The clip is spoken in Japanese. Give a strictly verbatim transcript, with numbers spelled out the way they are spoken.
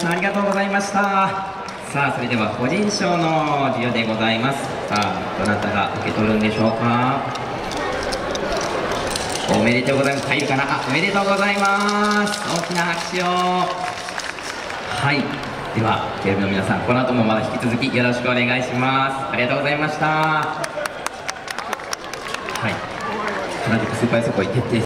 さんありがとうございました。さあそれでは個人賞の授与でございます。さあどなたが受け取るんでしょうか。おめでとうございます。入るかな。あ、おめでとうございます。大きな拍手を。はい、ではテレビの皆さん、この後もまだ引き続きよろしくお願いします。ありがとうございました。はい、原宿スーパーよさこい決定